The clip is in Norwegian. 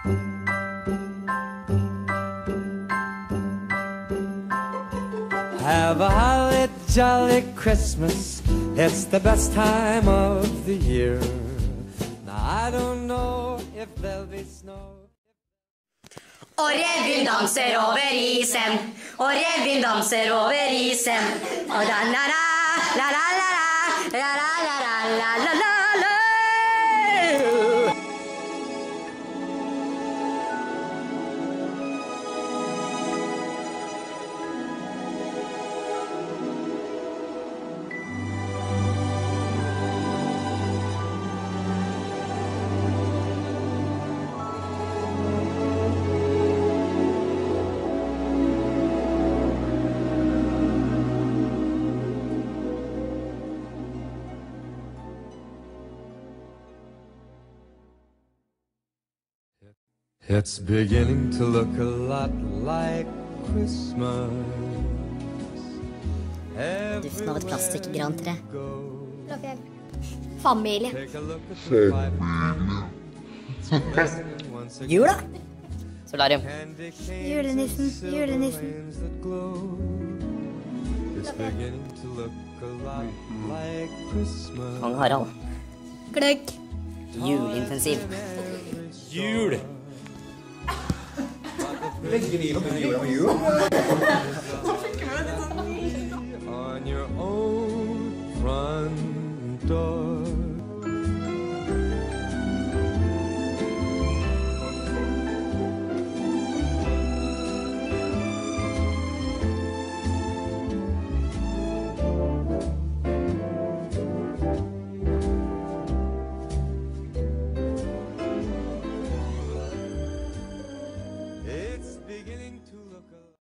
Have a holly jolly Christmas. It's the best time of the year. Now I don't know if there'll be snow. Og revyen danser over isen. Og revyen danser over isen. Og da la la la la la la la la la la la. It's beginning to look a lot like Christmas. Duften av et plastikkgrantre. Familie. Jula. Solarium. Julenissen, julenissen. Kong Harald. Gløgg. Juleintensiv. Jul! Legger ni opp jula med jul? On your own front door. It's beginning to